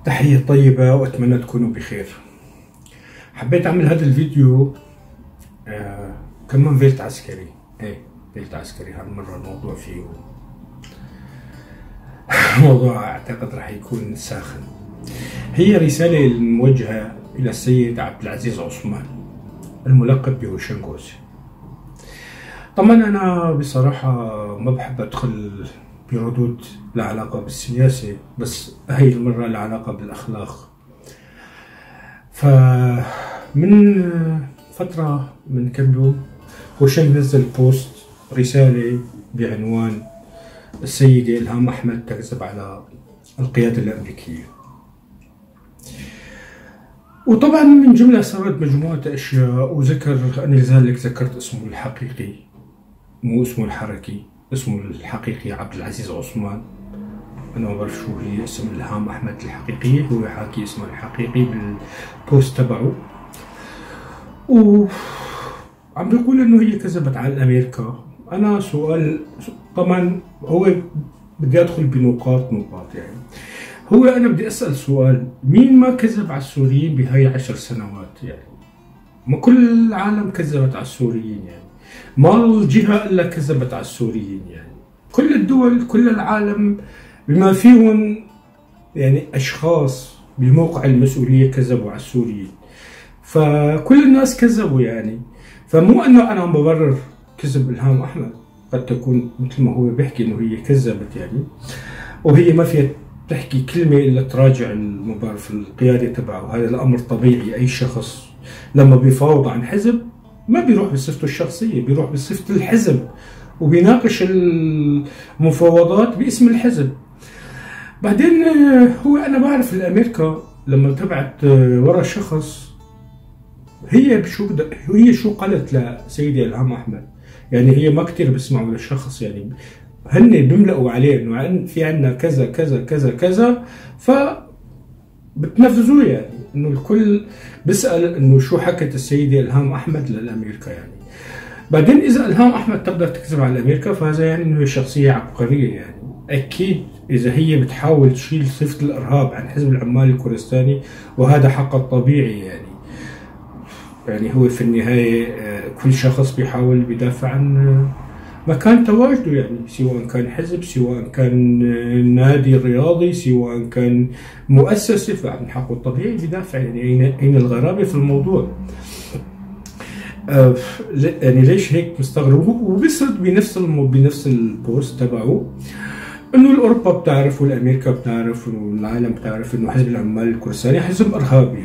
تحية طيبة وأتمنى تكونوا بخير. حبيت أعمل هذا الفيديو كمان فيلت عسكري. فيلت عسكري هالمرة الموضوع فيه موضوع أعتقد راح يكون ساخن. هي رسالة موجهة إلى السيد عبد العزيز عثمان الملقب بهوشنغوز. طبعا أنا بصراحة ما بحب أدخل بردود لها علاقة بالسياسة، بس هاي المرة لها علاقة بالأخلاق. فمن فترة من كم يوم هوشنغ نزل بوست رسالة بعنوان السيدة إلهام أحمد تكذب على القيادة الأمريكية. وطبعا من جملة سرد مجموعة أشياء وذكر، أنا لذلك ذكرت اسمه الحقيقي مو اسمه الحركي، اسمه الحقيقي عبد العزيز عثمان. أنا ما بعرف شو هي اسم إلهام أحمد الحقيقية، هو حاكي اسمه الحقيقي بالبوست تبعه، وعم بيقول إنه هي كذبت على أمريكا. أنا سؤال، طبعا هو بدي أدخل بنقاط يعني. أنا بدي أسأل سؤال، مين ما كذب على السوريين بهاي 10 سنوات؟ يعني ما كل العالم كذبت على السوريين، يعني ما الجهة إلا كذبت على السوريين، يعني كل الدول كل العالم بما فيهم يعني أشخاص بموقع المسؤولية كذبوا على السوريين، فكل الناس كذبوا يعني. فمو أنه أنا عم ببرر كذب إلهام أحمد، قد تكون مثل ما هو بيحكي إنه هي كذبت يعني، وهي ما فيها تحكي كلمة إلا تراجع المبارك في القيادة تبعه. هذا الأمر طبيعي، أي شخص لما بيفاوض عن حزب ما بيروح بصفته الشخصية، بيروح بصفة الحزب وبيناقش المفاوضات باسم الحزب. بعدين أنا بعرف الأمريكا لما تبعت ورا شخص، هي شو قالت لسيدة إلهام أحمد؟ يعني هي ما كتير بيسمعوا للشخص، يعني هن بيملقوا عليه انه في عندنا كذا كذا كذا كذا، ف بتنفذوه. يعني انه الكل بيسأل انه شو حكت السيدة إلهام أحمد للأمريكا يعني. بعدين اذا إلهام أحمد تقدر تكذب على الأمريكا، فهذا يعني انه هي شخصية عبقرية. يعني اكيد اذا هي بتحاول تشيل صفة الارهاب عن حزب العمال الكردستاني، وهذا حقها الطبيعي يعني هو في النهاية كل شخص بيحاول بيدافع عن مكان تواجده، يعني سواء كان حزب، سواء كان نادي رياضي، سواء كان مؤسسة، فمن حقه الطبيعي بيدافع. يعني أين الغرابة في الموضوع؟ يعني ليش هيك مستغرب؟ وبيسرد بنفس البوست تبعه انه الاوروبا بتعرف والامريكا بتعرف والعالم بتعرف انه حزب العمال الكردستاني حزب ارهابي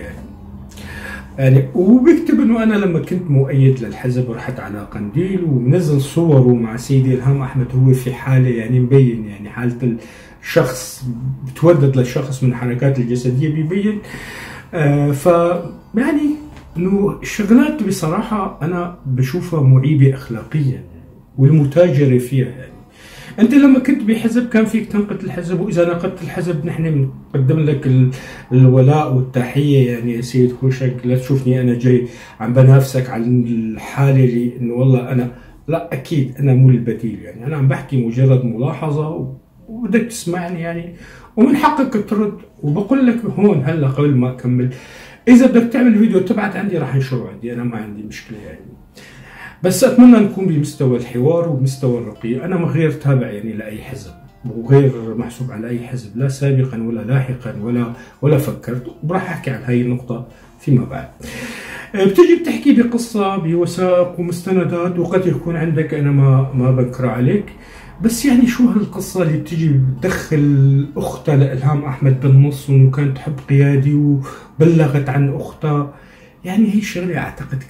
يعني وبيكتب انه انا لما كنت مؤيد للحزب رحت على قنديل، ومنزل صوره مع سيدي إلهام أحمد هو في حاله يعني مبين، يعني حاله الشخص بتودد للشخص من الحركات الجسديه بيبين. ف يعني انه الشغلات بصراحه انا بشوفها معيبه اخلاقيا والمتاجره فيها. يعني انت لما كنت بحزب كان فيك تنقد الحزب، واذا نقدت الحزب نحن بنقدم لك الولاء والتحيه. يعني يا سيد هوشنغ لا تشوفني انا جاي عم بنافسك على الحاله اللي انه والله انا لا، اكيد انا مو البديل. يعني انا عم بحكي مجرد ملاحظه وبدك تسمعني يعني، ومن حقك ترد. وبقول لك هون هلا قبل ما اكمل، اذا بدك تعمل فيديو تبعت عندي راح ينشره عندي، انا ما عندي مشكله يعني. بس اتمنى نكون بمستوى الحوار وبمستوى الرقي. انا ما غير تابع يعني لاي حزب، وغير محسوب على اي حزب، لا سابقا ولا لاحقا ولا فكرت، وراح احكي عن هاي النقطه فيما بعد. بتجي بتحكي بقصه بوثائق ومستندات، وقد يكون عندك، انا ما بنكر عليك، بس يعني شو هالقصه اللي بتجي بتدخل اختها لإلهام أحمد بالنص، وانه كانت تحب قيادي وبلغت عن اختها؟ يعني هي شغله اعتقد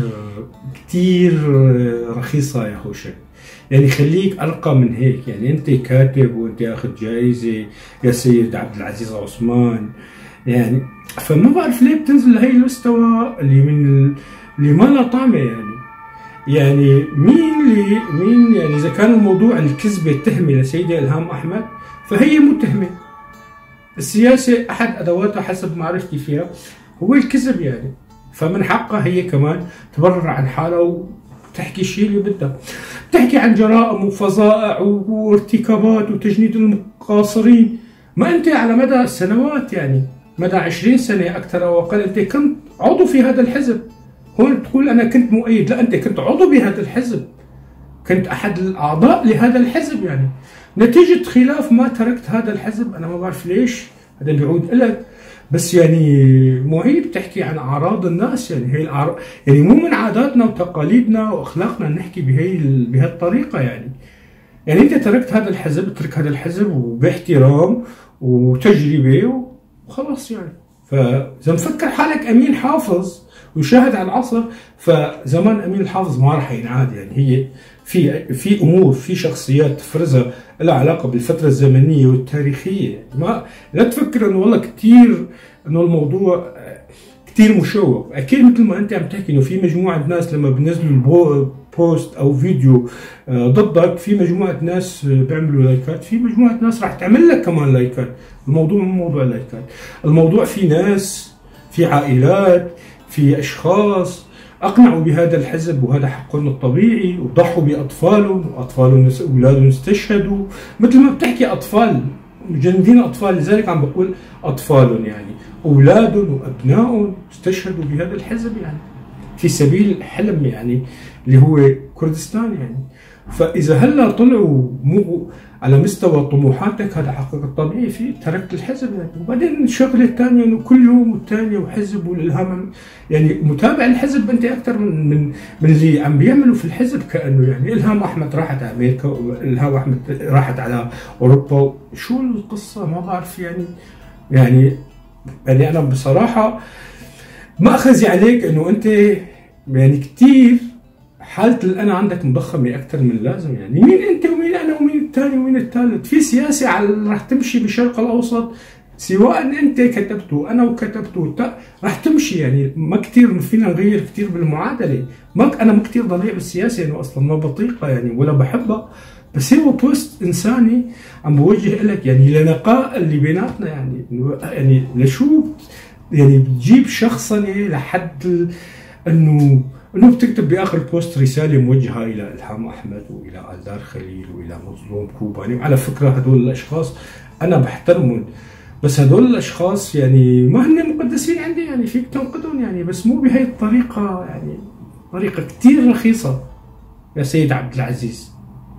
كتير رخيصه يا هوشنغ. يعني خليك ارقى من هيك. يعني انت كاتب وانت اخذ جائزه يا سيد عبد العزيز عثمان، يعني فما بعرف ليه بتنزل لهي المستوى اللي ما له طعمه. يعني مين يعني اذا كان الموضوع الكذبه تهمه لسيده إلهام أحمد، فهي متهمه. السياسه احد ادواتها حسب معرفتي فيها هو الكذب يعني، فمن حقها هي كمان تبرر عن حالها وتحكي الشيء اللي بدها. بتحكي عن جرائم وفظائع وارتكابات وتجنيد المقاصرين، ما انت على مدى السنوات يعني مدى 20 سنه اكثر او اقل انت كنت عضو في هذا الحزب. هون تقول انا كنت مؤيد، لا، انت كنت عضو بهذا الحزب، كنت احد الاعضاء لهذا الحزب. يعني نتيجه خلاف ما تركت هذا الحزب، انا ما بعرف ليش، هذا بيعود لك. بس يعني مو هي بتحكي عن اعراض الناس، يعني هي الأعراض يعني مو من عاداتنا وتقاليدنا واخلاقنا نحكي بهالطريقه. يعني انت تركت هذا الحزب، اترك هذا الحزب وباحترام وتجربه وخلاص. يعني فاذا مفكر حالك امين حافظ ويشاهد على العصر، فزمان امين الحافظ ما راح ينعاد. يعني هي في امور، في شخصيات تفرزها لها علاقه بالفتره الزمنيه والتاريخيه. يعني ما لا تفكر انه والله كثير انه الموضوع كثير مشوق. اكيد مثل ما انت عم تحكي انه في مجموعه ناس لما بينزلوا بوست او فيديو ضدك، في مجموعه ناس بيعملوا لايكات، في مجموعه ناس راح تعمل لك كمان لايكات. الموضوع مو موضوع لايكات، الموضوع في ناس، في عائلات، في اشخاص اقنعوا بهذا الحزب وهذا حقهم الطبيعي، وضحوا باطفالهم، واطفالهم اولادهم استشهدوا. مثل ما بتحكي اطفال مجندين، اطفال، لذلك عم بقول اطفالهم، يعني اولادهم وابنائهم استشهدوا بهذا الحزب، يعني في سبيل حلم يعني اللي هو كردستان. يعني فاذا هلا طلعوا مو على مستوى طموحاتك، هذا حقك الطبيعي، في تركت الحزب. يعني وبعدين الشغله الثانيه انه كل يوم والثانيه وحزب والالهام، يعني متابع الحزب انت اكثر من اللي عم بيعملوا في الحزب. كانه يعني الهام احمد راحت على امريكا، والهام احمد راحت على اوروبا، شو القصه ما بعرف. يعني انا بصراحه ما اخزي عليك انه انت يعني كثير حالة الأنا عندك مضخمة أكثر من اللازم. يعني مين أنت ومين أنا ومين الثاني ومين الثالث؟ في سياسة راح تمشي بالشرق الأوسط، سواء أنت كتبته أنا وكتبته راح تمشي. يعني ما كثير فينا نغير كثير بالمعادلة. أنا ما كثير ضليع بالسياسة، يعني أصلا ما بطيقها يعني ولا بحبها، بس هو بوست إنساني عم بوجه لك يعني لنقاء اللي بيناتنا. يعني لشو يعني بتجيب شخصنة لحد انه بتكتب باخر البوست رساله موجهه الى الهام احمد والى الدار خليل والى مظلوم كوباني. وعلى فكره هدول الاشخاص انا بحترمهم، بس هدول الاشخاص يعني ما هن مقدسين عندي. يعني فيك تنقدهم يعني، بس مو بهي الطريقه، يعني طريقه كثير رخيصه يا سيد عبد العزيز.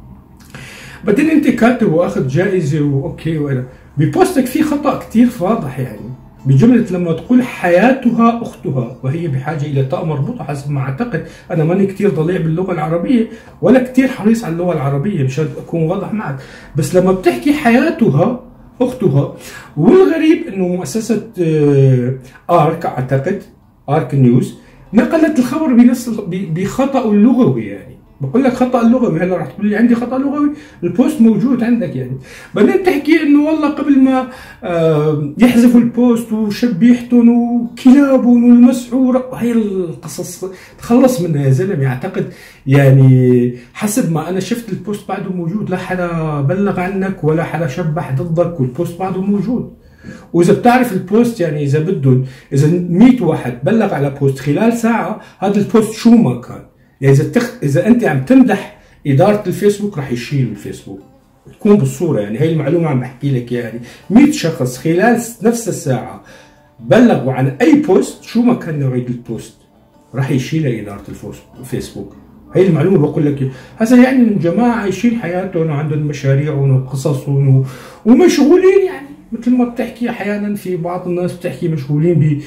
بعدين انت كاتب واخذ جائزه واوكي، وانا ببوستك في خطا كثير واضح. يعني بجملة لما تقول حياتها أختها وهي بحاجة إلى تاء مربوطة، حسب ما أعتقد. أنا ماني كتير ضليع باللغة العربية ولا كتير حريص على اللغة العربية مشان أكون واضح معك، بس لما بتحكي حياتها أختها. والغريب إنه مؤسسة آرك، أعتقد آرك نيوز، نقلت الخبر بنفس بخطأ اللغوي. يعني بقول لك خطأ لغوي، هلا رح تقول لي عندي خطأ لغوي، البوست موجود عندك. يعني بعدين تحكي انه والله قبل ما يحذفوا البوست وشبيحتهم وكلابهم والمسعوره، هي القصص تخلص منها يا زلمه. اعتقد يعني حسب ما انا شفت البوست بعده موجود، لا حدا بلغ عنك ولا حدا شبح ضدك، والبوست بعده موجود. واذا بتعرف البوست، يعني اذا بدهم، اذا 100 واحد بلغ على بوست خلال ساعه، هذا البوست شو ما كان، يعني اذا انت عم تمدح اداره الفيسبوك رح يشيلوا الفيسبوك، تكون بالصوره. يعني هي المعلومه عم بحكي لك. يعني 100 شخص خلال نفس الساعه بلغوا عن اي بوست شو ما كان نوعيه البوست، رح يشيلها اداره الفيسبوك. هي المعلومه بقول لك. هذا يعني الجماعه عايشين حياتهم وعندهم مشاريعهم وقصصهم ومشغولين. يعني مثل ما بتحكي احيانا في بعض الناس بتحكي مشغولين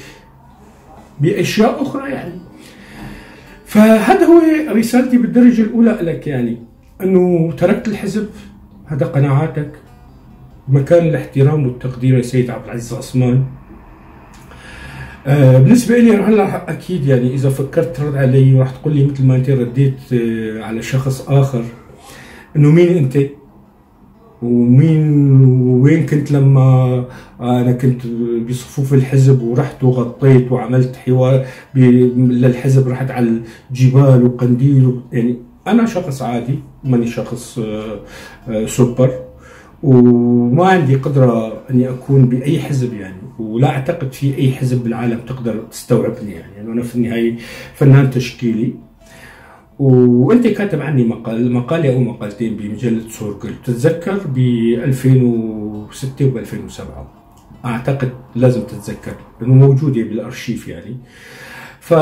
باشياء اخرى. يعني فهذا هو رسالتي بالدرجة الأولى لك، يعني أنه تركت الحزب، هذا قناعاتك، مكان الاحترام والتقدير يا سيد عبد العزيز عثمان. بالنسبة لي هلا أكيد يعني إذا فكرت ترد علي وراح تقول لي مثل ما أنت رديت على شخص آخر، أنه مين أنت؟ وين كنت لما انا كنت بصفوف الحزب ورحت وغطيت وعملت حوار للحزب، رحت على الجبال وقنديل. يعني انا شخص عادي، ماني شخص سوبر، وما عندي قدره اني اكون باي حزب. يعني ولا اعتقد في اي حزب بالعالم تقدر تستوعبني. يعني انا في النهايه فنان تشكيلي، وانت كاتب عني مقالة او مقالتين بمجلة سوركل، بتتذكر ب 2006 و 2007. اعتقد لازم تتذكر انه موجوده بالارشيف يعني. ف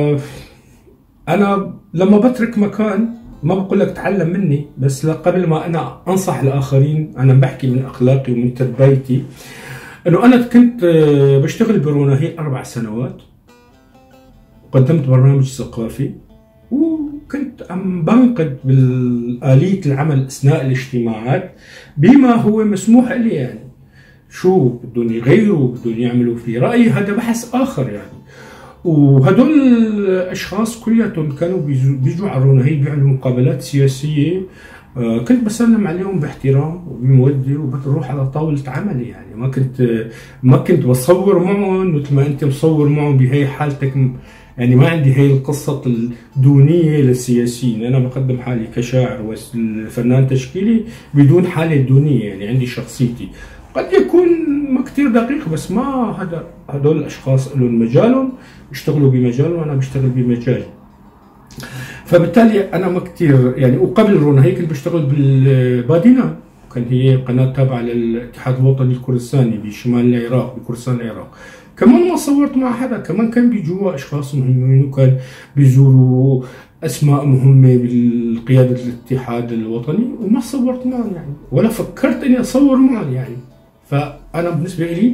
انا لما بترك مكان ما بقول لك تعلم مني، بس قبل ما انا انصح الاخرين انا بحكي من اخلاقي ومن تربيتي. انه انا كنت بشتغل بروناهي 4 سنوات، قدمت برنامج ثقافي، وكنت عم بنقد بالآلية العمل اثناء الاجتماعات بما هو مسموح لي يعني. شو بدهم يغيروا، بدهم يعملوا في رأيي، هذا بحث آخر يعني. وهدول الأشخاص كلياتهم كانوا بيجوا على روناهي بيعملوا مقابلات سياسية، كنت بسلم عليهم باحترام وبمودة وبروح على طاولة عملي يعني. ما كنت بصور معهم مثل ما أنت مصور معهم بهي حالتك يعني. ما عندي هي القصة الدونية للسياسيين، أنا بقدم حالي كشاعر وفنان تشكيلي بدون حالة دونية يعني. عندي شخصيتي، قد يكون ما كتير دقيق، بس ما هدول الأشخاص لهم مجالهم، بيشتغلوا بمجالهم وأنا بشتغل بمجالي. فبالتالي أنا ما كتير يعني. وقبل روناهي كنت بشتغل بالبادينان، كان هي قناة تابعة للاتحاد الوطني الكردستاني بشمال العراق، بكردستان العراق. كمان ما صورت مع حدا، كمان كان بيجوا أشخاص مهمين وكان بيزوروا أسماء مهمة بالقيادة الاتحاد الوطني، وما صورت معهم يعني، ولا فكرت إني أصور معهم يعني. فأنا بالنسبة لي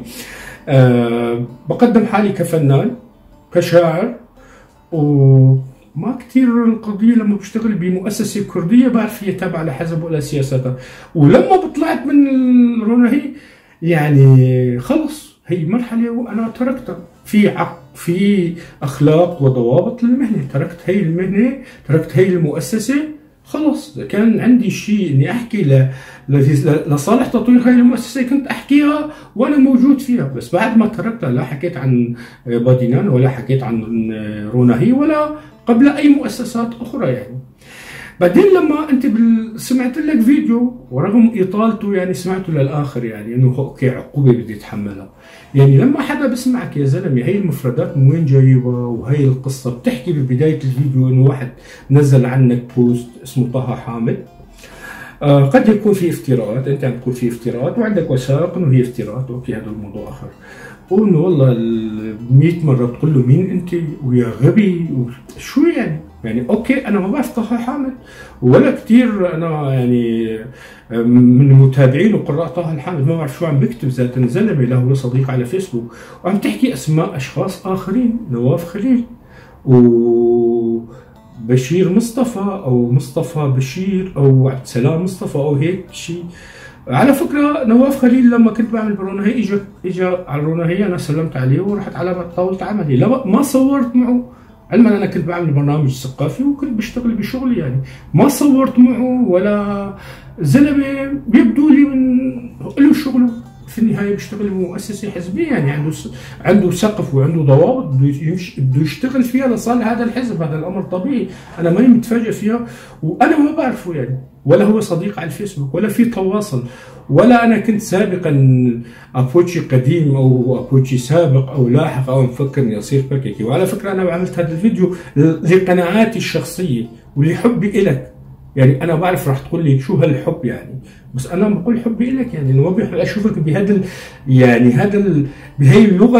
بقدم حالي كفنان كشاعر، وما كتير القضية لما بشتغل بمؤسسة كردية بعرف هي تابعة لحزب ولا سياستها. ولما طلعت من روناهي يعني خلص هي مرحلة وأنا تركتها. في أخلاق وضوابط للمهنة، تركت هي المهنة، تركت هي المؤسسة، خلص. كان عندي شيء إني أحكي لصالح تطوير هاي المؤسسة كنت أحكيها وأنا موجود فيها. بس بعد ما تركتها لا حكيت عن بادينان ولا حكيت عن روناهي ولا قبل أي مؤسسات أخرى يعني. بعدين لما انت سمعت لك فيديو ورغم اطالته يعني سمعته للاخر يعني انه اوكي عقوبه بدي اتحملها يعني. لما حدا بسمعك يا زلمه هي المفردات من وين جايبها، وهي القصه بتحكي ببدايه الفيديو انه واحد نزل عنك بوست اسمه طه حامد، قد يكون في افتراءات، انت عم تقول في افتراءات وعندك وثائق انه هي افتراءات، اوكي هذا الموضوع اخر. وانه والله 100 مره بتقول له مين انت ويا غبي شو يعني اوكي انا ما بعرف طه حامد ولا كثير انا يعني من متابعين وقراء طه حامد، ما بعرف شو عم بكتب ذات زلمه له صديق على فيسبوك وعم تحكي اسماء اشخاص اخرين، نواف خليل وبشير مصطفى او مصطفى بشير او عبد السلام مصطفى او هيك شيء. على فكره نواف خليل لما كنت بعمل بروناهي اجى على الروناهي، انا سلمت عليه ورحت على طاوله عملي، لا ما صورت معه، علما انا كنت بعمل برنامج ثقافي وكنت بشتغل بشغلي يعني. ما صورت معه ولا زلمه بيبدو لي من له شغله، في النهايه بيشتغل بمؤسسه حزبيه يعني عنده سقف وعنده ضوابط بده يشتغل فيها لصالح هذا الحزب، هذا الامر طبيعي، انا ماني متفاجئ فيها وانا ما بعرفه يعني، ولا هو صديق على الفيسبوك ولا في تواصل، ولا انا كنت سابقا ابوتشي قديم او ابوتشي سابق او لاحق او مفكر اني اصير بككي. وعلى فكره انا عملت هذا الفيديو لقناعاتي الشخصيه ولحبي الك يعني. انا بعرف راح تقول لي شو هالحب يعني، بس انا بقول حبي لك يعني، ما بحب اشوفك بهذا يعني بهي اللغه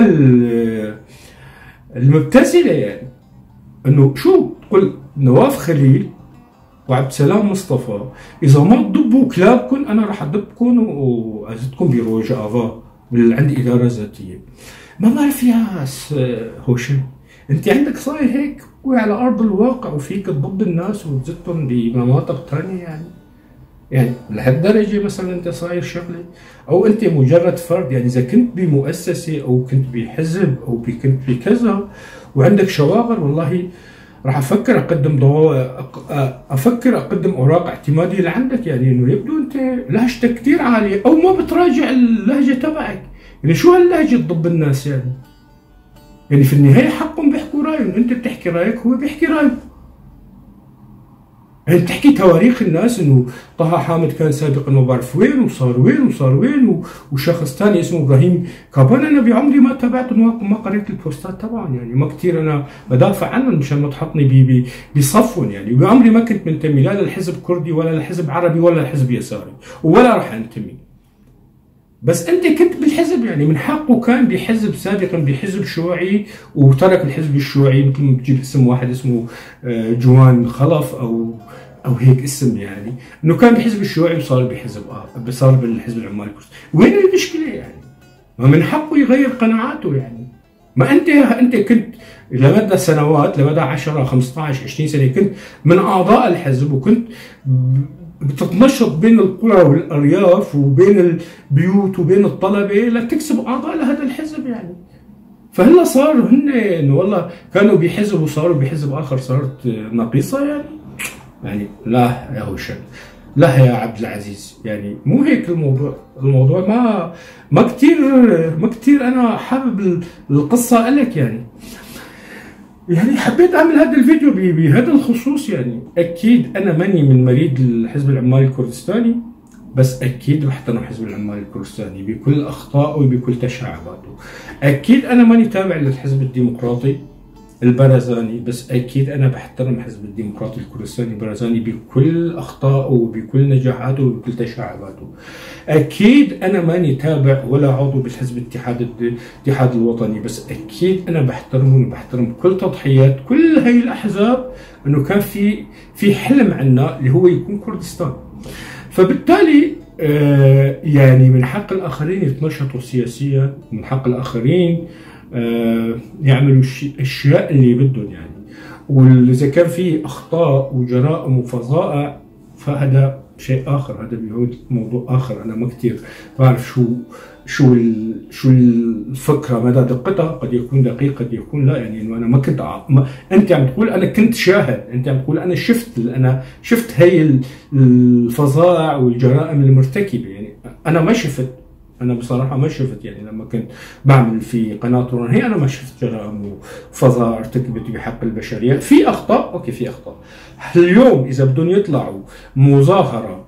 المبتذله يعني. انه شو تقول نواف خليل وعبد السلام مصطفى اذا ما تضبوا كلابكم انا راح اضبكم وازدكم بروج افا عندي اداره ذاتيه. ما بعرف يا هوشم، انت عندك صاير هيك وعلى ارض الواقع وفيك تضب الناس وتزتهم بمناطق ثانيه يعني لهالدرجه مثلا انت صاير شغله، او انت مجرد فرد يعني. اذا كنت بمؤسسه او كنت بحزب او كنت بكذا وعندك شواغر، والله راح افكر اقدم اوراق اعتماديه لعندك يعني. انه يبدو انت لهجتك كثير عاليه او ما بتراجع اللهجه تبعك يعني. شو هاللهجه تضب الناس يعني في النهايه حقهم بيحكوا رايهم، انت بتحكي رايك هو بيحكي رايه يعني. بتحكي تواريخ الناس انه طه حامد كان سابقا ما بعرف وين وصار وين وشخص ثاني اسمه ابراهيم كابان انا بعمري ما تابعته ما قريت البوستات تبعهم يعني. ما كثير انا بدافع عنهم مشان ما تحطني بصفهم يعني. بعمري ما كنت منتمي لا للحزب كردي ولا لحزب عربي ولا لحزب يساري ولا راح انتمي بس انت كنت بالحزب، يعني من حقه كان بحزب سابقا، بحزب شيوعي، وترك الحزب الشيوعي. مثل ما بتجيب اسم واحد اسمه جوان خلف او هيك اسم، يعني انه كان بحزب الشيوعي وصار بحزب صار بالحزب العمالي الكردستاني. وين المشكله يعني؟ ما من حقه يغير قناعاته يعني. ما انت كنت لمدى سنوات، لمدى 10 15 20 سنه كنت من اعضاء الحزب، وكنت بتتنشط بين القرى والارياف وبين البيوت وبين الطلبه لتكسب اعضاء لهذا الحزب يعني. فهلا صاروا هن انه والله كانوا بحزب وصاروا بحزب اخر، صارت نقيصه يعني لا يا هوشم، لا يا عبد العزيز، يعني مو هيك الموضوع. الموضوع ما كثير انا حابب القصه لك يعني حبيت اعمل هذا الفيديو بهذا الخصوص. يعني اكيد انا ماني من مريد الحزب العمالي الكردستاني، بس اكيد بحترم حزب العمالي الكردستاني بكل اخطائه وبكل تشعباته. اكيد انا ماني تابع للحزب الديمقراطي البرزاني، بس اكيد انا بحترم حزب الديمقراطي الكردستاني البرزاني بكل اخطائه وبكل نجاحاته وبكل تشعباته. اكيد انا ماني تابع ولا عضو بالحزب الاتحاد الوطني، بس اكيد انا بحترمه وبحترم كل تضحيات كل هي الاحزاب، انه كان في حلم عنا اللي هو يكون كردستان. فبالتالي يعني من حق الاخرين يتنشطوا سياسيا، من حق الاخرين يعملوا الاشياء اللي بدهم يعني. واذا كان في اخطاء وجرائم وفظائع فهذا شيء اخر، هذا بيعود موضوع اخر. انا ما كثير بعرف شو الفكره، مدى دقتها، قد يكون دقيق قد يكون لا. يعني انه انا ما كنت انت عم تقول انا كنت شاهد، انت عم تقول انا شفت هي الفظائع والجرائم المرتكبه. يعني انا ما شفت، انا بصراحه ما شفت، يعني لما كنت بعمل في قناه رون هي انا ما شفت جرائم وفظائع ارتكبت بحق البشريه. في اخطاء، اوكي في اخطاء. اليوم اذا بدهم يطلعوا مظاهره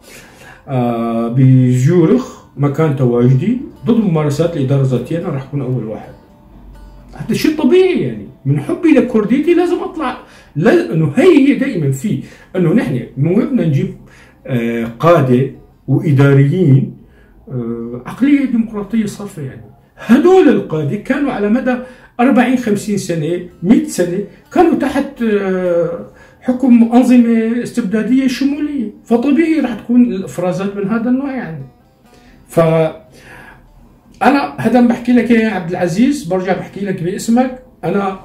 بزيورخ مكان تواجدي ضد ممارسات الاداره الذاتيه، انا راح اكون اول واحد. هذا شيء طبيعي يعني. من حبي لكرديتي لازم اطلع، لانه هي دائما في انه نحن مو بدنا نجيب قاده واداريين عقليه ديمقراطيه صافيه. يعني هدول القاده كانوا على مدى 40 50 سنه 100 سنه كانوا تحت حكم انظمه استبداديه شموليه، فطبيعي راح تكون الافرازات من هذا النوع يعني. ف انا هذا بحكي لك يا عبد العزيز، برجع بحكي لك باسمك. انا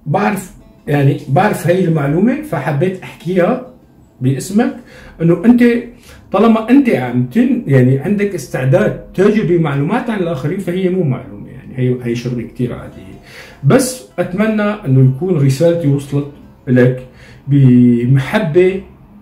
بعرف هي المعلومه، فحبيت احكيها باسمك، انه انت طالما انت يعني عندك استعداد تجربي معلومات عن الاخرين، فهي مو معلومه يعني، هي شغله كثير عاديه. بس اتمنى انه يكون رسالتي وصلت لك بمحبه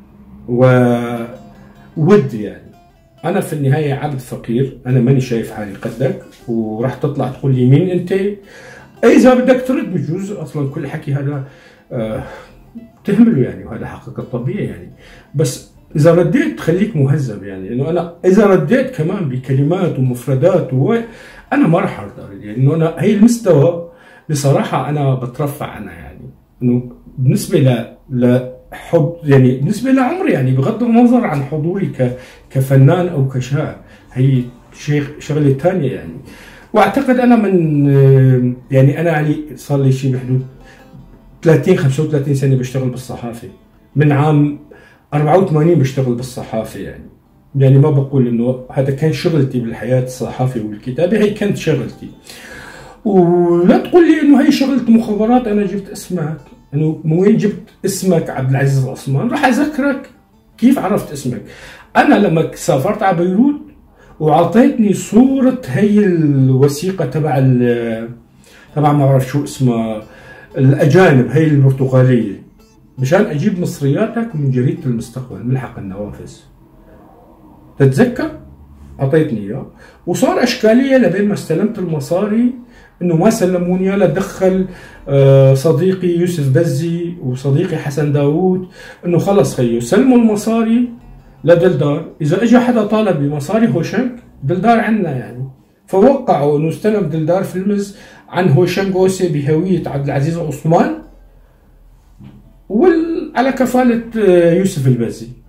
وود. يعني انا في النهايه عبد فقير، انا ماني شايف حالي قدك، وراح تطلع تقول لي مين انت. اذا بدك ترد بجوز، اصلا كل حكي هذا تهمله يعني، وهذا حقك الطبيعي يعني. بس اذا رديت خليك مهذب يعني، انه انا اذا رديت كمان بكلمات ومفردات انا ما راح ارد يعني، انه انا هي المستوى بصراحه انا بترفع عنها يعني. انه بالنسبه لحب يعني، بالنسبه لعمري يعني، بغض النظر عن حضوري كفنان او كشاعر، هي شغله ثانيه يعني. واعتقد انا من يعني انا يعني صار لي شيء بحدود 30 35 سنه بشتغل بالصحافه، من عام 84 بشتغل بالصحافه يعني ما بقول انه هذا كان شغلتي بالحياه، الصحافه والكتابه هي كانت شغلتي. ولا تقول لي انه هي شغله مخابرات انا جبت اسمك، انه من وين جبت اسمك عبد العزيز العثمان. راح اذكرك كيف عرفت اسمك. انا لما سافرت على بيروت واعطيتني صوره هي الوثيقه تبع ما بعرف شو اسمها، الاجانب، هي البرتغاليه، مشان اجيب مصرياتك من جريده المستقبل ملحق النوافذ، تتذكر؟ اعطيتني اياه، وصار اشكاليه لبين ما استلمت المصاري، انه ما سلموني اياه، لدخل صديقي يوسف بزي وصديقي حسن داوود انه خلص خيو سلموا المصاري لدلدار، اذا اجى حدا طالب بمصاري هوشنك دلدار عنا يعني. فوقعوا انه استلم دلدار فيلمز عن هوشنك اوسي بهويه عبد العزيز عثمان على كفاله يوسف البزي.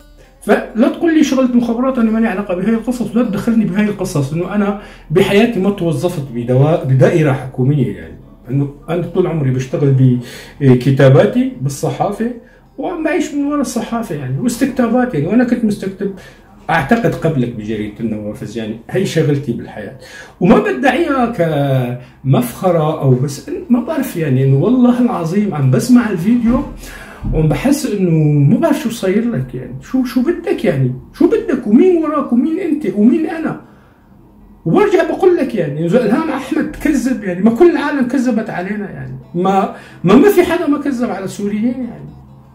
فلا تقول لي شغلة مخابرات، انا مالي علاقه بهاي القصص، ولا تدخلني بهاي القصص، انه انا بحياتي ما توظفت بدائره حكوميه يعني. انه انا طول عمري بشتغل بكتاباتي بالصحافه، وعم بعيش من وراء الصحافه يعني، واستكتابات يعني. وانا كنت مستكتب اعتقد قبلك بجريده النوافذ يعني. هي شغلتي بالحياه، وما بدعيها كمفخره او بس، ما بعرف يعني. انه والله العظيم عم بسمع الفيديو وعم بحس انه ما بعرف شو صاير لك يعني. شو بدك يعني؟ شو بدك؟ ومين وراك؟ ومين انت؟ ومين انا؟ وبرجع بقول لك يعني اذا الهام احمد كذب يعني، ما كل العالم كذبت علينا يعني. ما في حدا ما كذب على السوريين يعني.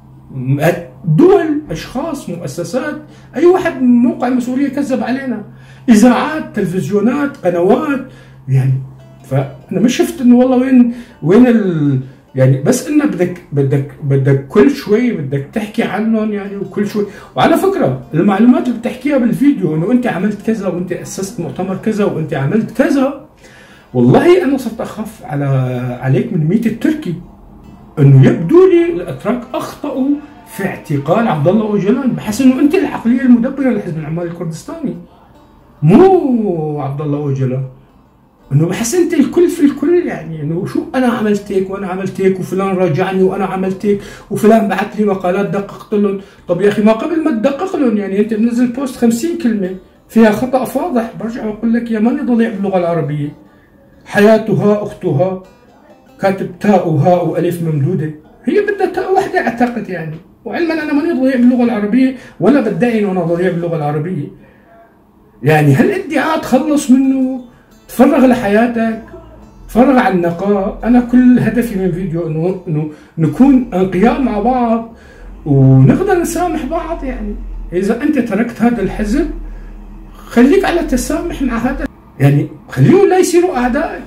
دول، اشخاص، مؤسسات، اي واحد من موقع مسؤوليه كذب علينا، اذاعات، تلفزيونات، قنوات يعني. فانا ما شفت انه والله وين يعني. بس انه بدك كل شوي بدك تحكي عنهم يعني، وكل شوي. وعلى فكره المعلومات اللي بتحكيها بالفيديو انه انت عملت كذا، وانت اسست مؤتمر كذا، وانت عملت كذا، والله انا صرت اخاف عليك من ميت التركي. انه يبدو لي الاتراك اخطاوا في اعتقال عبد الله اوجلان، بحس انه انت العقليه المدبره لحزب العمال الكردستاني، مو عبد الله اوجلان. انه بحس انت الكل في الكل يعني. انه شو انا عملت هيك وانا عملت هيك، وفلان راجعني وانا عملت هيك، وفلان بعث لي مقالات دققت لهم. طب يا اخي ما قبل ما تدقق لهم يعني، انت بنزل بوست 50 كلمه فيها خطا فاضح، برجع بقول لك يا ماني ضليع باللغه العربيه. حياتها اختها كاتب تاء وهاء والف ممدوده، هي بدها تاء واحده اعتقد يعني. وعلما انا ماني ضليع باللغه العربيه، ولا بدعي انه انا ضليع باللغه العربيه يعني. هالادعاء تخلص منه، تفرغ لحياتك، تفرغ عن النقاء. انا كل هدفي من فيديو انه نكون انقياء مع بعض، ونقدر نسامح بعض يعني. اذا انت تركت هذا الحزب، خليك على تسامح مع هذا يعني، خليهم لا يصيروا اعدائك.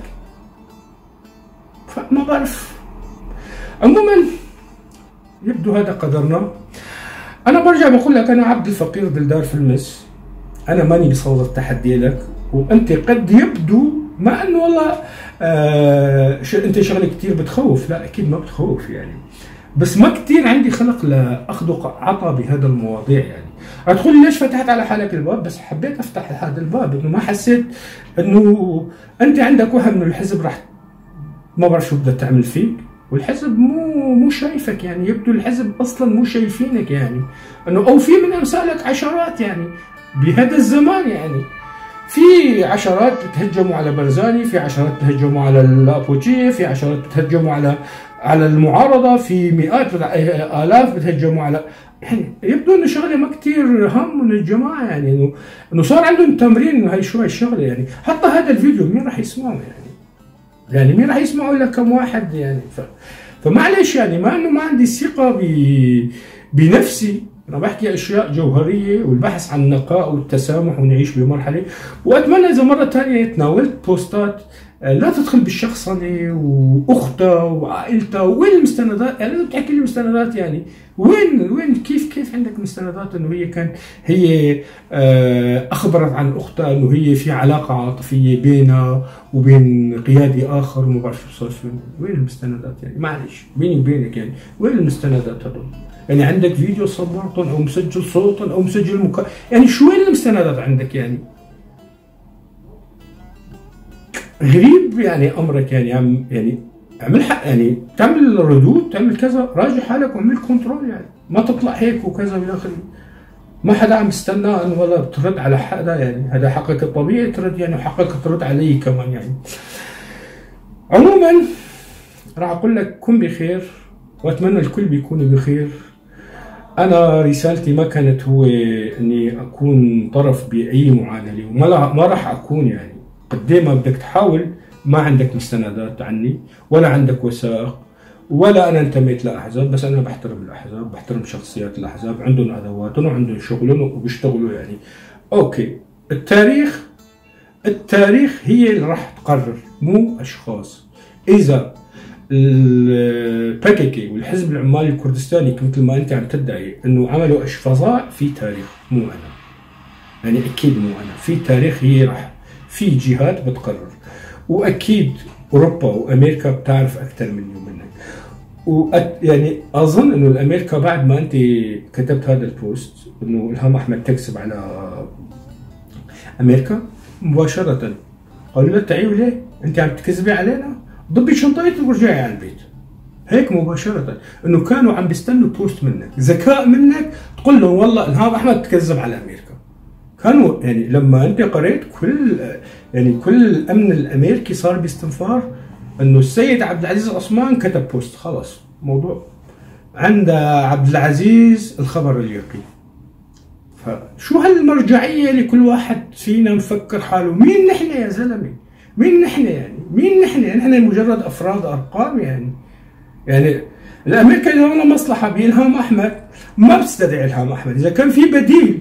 فما بعرف. عموما يبدو هذا قدرنا. انا برجع بقول لك انا عبد الفقير دلدار في المس، انا ماني بصدد تحدي لك. وانت قد يبدو مع انه والله انت شغله كثير بتخوف، لا اكيد ما بتخوف يعني، بس ما كثير عندي خلق لاخذ عطا بهذا المواضيع يعني. هتقول لي ليش فتحت على حالك الباب؟ بس حبيت افتح هذا الباب، انه ما حسيت انه انت عندك وهم انه الحزب راح ما بعرف شو بدها تعمل فيك، والحزب مو شايفك يعني. يبدو الحزب اصلا مو شايفينك يعني. انه او في من امثالك عشرات يعني بهذا الزمان يعني. في عشرات بتهجموا على برزاني، في عشرات بتهجموا على الابوجيه، في عشرات بتهجموا على المعارضه، في مئات الاف بتهجموا على يعني. يبدو انه شغله ما كثير هم من الجماعه يعني، انه صار عندهم تمرين انه هي شو هالشغله يعني. حتى هذا الفيديو مين راح يسمعه يعني مين راح يسمعه الا كم واحد يعني. فمعلش يعني، ما انه ما عندي ثقه بنفسي، انا بحكي اشياء جوهريه، والبحث عن النقاء والتسامح، ونعيش بمرحله. واتمنى اذا مره ثانيه تناولت بوستات لا تدخل بالشخصنه واختها وعائلتها. وين المستندات يعني؟ لازم تحكي لي مستندات يعني. وين كيف عندك مستندات انه هي اخبرت عن اختها انه هي في علاقه عاطفيه بينها وبين قيادي اخر وما بعرف شو صار فيهم؟ وين المستندات يعني؟ معلش بيني وبينك يعني، وين المستندات هذول؟ يعني عندك فيديو صورتهم او مسجل صوتهم او مسجل يعني شو وين المستندات عندك يعني؟ غريب يعني امرك يعني. يعني اعمل حق يعني، تعمل ردود، تعمل كذا، راجع حالك واعمل كنترول يعني. ما تطلع هيك وكذا الى اخره. ما حدا عم يستنى انه والله ترد على حدا يعني. هذا حقك الطبيعي ترد يعني، وحقك ترد علي كمان يعني. عموما راح اقول لك كن بخير، واتمنى الكل بيكونوا بخير. انا رسالتي ما كانت هو اني اكون طرف باي معادله، ما راح اكون يعني. قد ما بدك تحاول، ما عندك مستندات عني، ولا عندك وثائق، ولا انا انتميت لاحزاب. بس انا بحترم الاحزاب، بحترم شخصيات الاحزاب، عندهم ادواتهم وعندهم شغلهم وبيشتغلوا يعني. اوكي، التاريخ هي اللي راح تقرر، مو اشخاص. اذا الباكيكي والحزب العمالي الكردستاني مثل ما انت عم تدعي انه عملوا فظاع، في تاريخ، مو انا يعني، اكيد مو انا. في تاريخ، هي راح في جهات بتقرر، واكيد اوروبا وامريكا بتعرف اكثر مني ومنك. يعني اظن انه الامريكا بعد ما انت كتبت هذا البوست انه الهام احمد تكذب على امريكا، مباشره قالوا لها تعي ليه؟ انت عم تكذبي علينا؟ ضبي شنطتك ورجعي على البيت. هيك مباشره، انه كانوا عم بيستنوا بوست منك، ذكاء منك تقول لهم والله الهام احمد تكذب على امريكا. كانوا يعني لما انت قريت كل الامن الامريكي صار باستنفار انه السيد عبد العزيز عثمان كتب بوست، خلاص موضوع عند عبد العزيز الخبر اليقين. فشو هالمرجعيه اللي كل واحد فينا مفكر حاله مين نحن يا زلمه؟ مين نحن يعني؟ مين نحن؟ نحن مجرد افراد ارقام يعني الامريكا اذا لها مصلحه بالهام احمد ما بتستدعي الهام احمد، اذا كان في بديل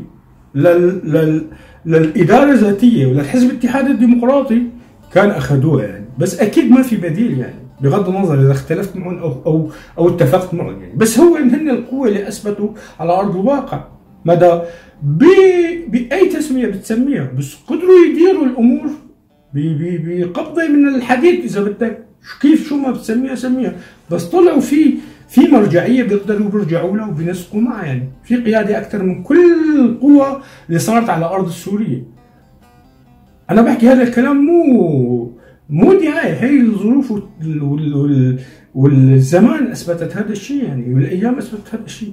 للاداره الذاتيه وللحزب الاتحاد الديمقراطي كان اخذوها يعني، بس اكيد ما في بديل يعني، بغض النظر اذا اختلفت معهم او اتفقت معهم يعني. بس هو هن القوه اللي اثبتوا على ارض الواقع مدى باي تسميه بتسميها، بس قدروا يديروا الامور بقبضه من الحديد اذا بدك، كيف شو ما بتسميها سميها، بس طلعوا في مرجعيه بيقدروا يرجعوا لها وبينسقوا معها يعني، في قياده اكثر من كل القوى اللي صارت على ارض سوريا. انا بحكي هذا الكلام مو دعايه، هي الظروف والزمان اثبتت هذا الشيء يعني، والايام اثبتت هذا الشيء.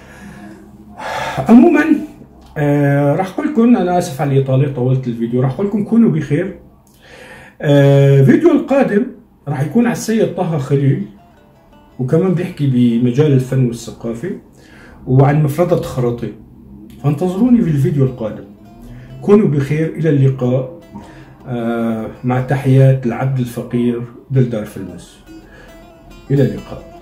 عموما راح اقول لكم، انا اسف على الاطاله طولت الفيديو، راح اقول لكم كونوا بخير. الفيديو القادم راح يكون على السيد طه خليل، وكمان بيحكي بمجال الفن والثقافه وعن مفردة خراطيم، فانتظروني في الفيديو القادم. كونوا بخير، الى اللقاء، مع تحيات العبد الفقير دلدار فلمس. الى اللقاء.